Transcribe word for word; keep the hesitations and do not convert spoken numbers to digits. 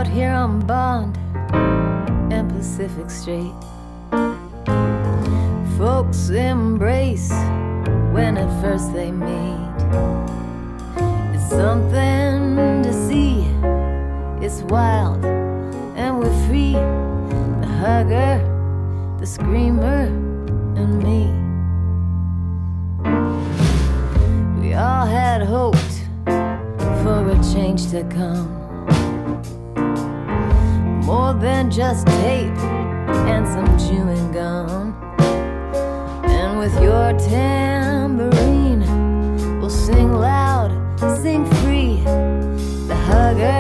here on Bond and Pacific Street, folks embrace when at first they meet. It's something to see, it's wild and we're free, the hugger, the screamer, and me. We all had hoped for a change to come, more than just tape and some chewing gum. And with your tambourine, we'll sing loud, sing free, the hugger,